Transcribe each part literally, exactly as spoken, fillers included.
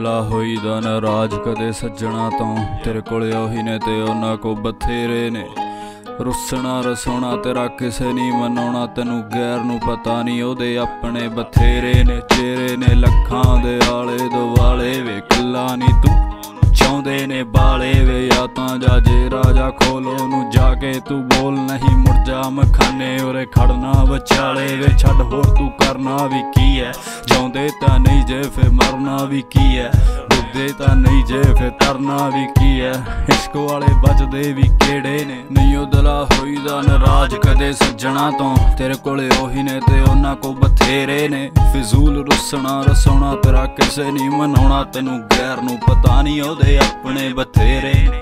दिला होई दा नाराज कदे सज्जणा तो तेरे कोले ओही ने ते उन्हां को बथेरे ने। रुसना रसोना तेरा किसे नहीं मनाउणा, तैनू गैर नू पता नहीं ओदे अपने बथेरे ने। चेहरे ने लखां दे आले दुआले वे, कल्ला नहीं तू चाहुंदे ने बाले वे। या तां जा जे राजा खोलो नू जाके तू बोल, नहीं मुड़ जा मखाने उरे खड़ना विचाले वे। छड्ड होर तू करना भी की है, जाउंदे तां नहीं जे फिर मरना भी की है, डुबदे तां नहीं जे फिर तरना भी की है। इश्क वाले बजदे भी केड़े ने, नहीं ओ दिला होई दा नाराज कदे सज्जणा तो तेरे कोले ओही ने ते उन्हां को बथेरे ने। फिजूल रुसना रसोना तेरा किसे नहीं मनाउणा, तैनू गैर नू पता नहीं ओदे अपने बथेरे ने।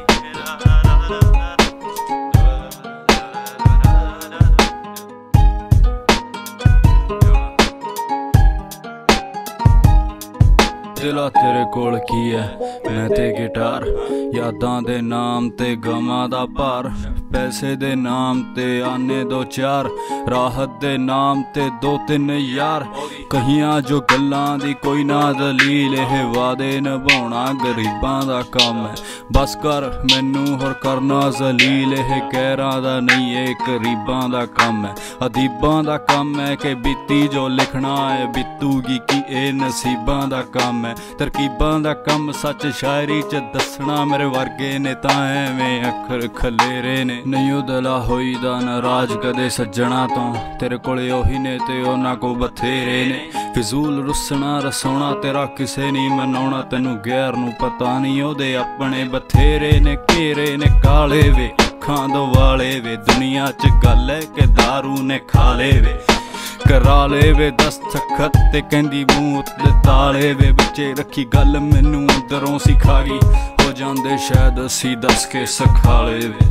दिला तेरे कोल की है, मैं ते गिटार, यादां दे नाम ते गमां दा भार। पैसे दे नाम ते आने दो चार, राहत दे नाम ते दो तिन यार। कहियां जो गल्लां दी कोई ना दलील, एह वादे निभाउणा गरीबां दा कम है। बस कर मैनू होर करना जलील, एह गैरां दा नहीं ए गरीबां दा कम है। अदीबां दा कम है कि बीती जो लिखना है, बीतूगी कि ए नसीबां दा कम है। तरकीबां दा कम सच शायरी च दसना, मेरे वर्गे ने तां एवें अखर खलेरे ने। नहीं ओ दिला होई दा नाराज कदे सज्जणा तो तेरे कोले ओही ने ते उन्हां को बथेरे ने। फिजूल रुसना रसोना तेरा किसे नहीं मनाउणा, तैनू गैर नू पता नहीं ओदे अपने बथेरे ने। घेरे ने काले वे अखां दुआले वे, दुनिया च गल है कि दारू ने खा ले वे। करा ले वे दस्तखत ते कहंदी मूत दे ताले वे, बिचे रखी गल मैनू अंदरों सिखा गई, हो जांदे शायद असी दस के सखाले वे।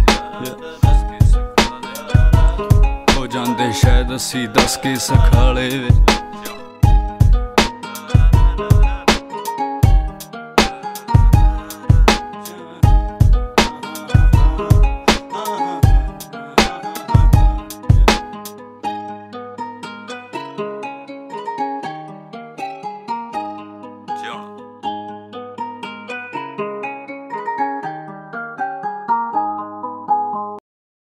हो जांदे शायद असी दस के सखाले वे।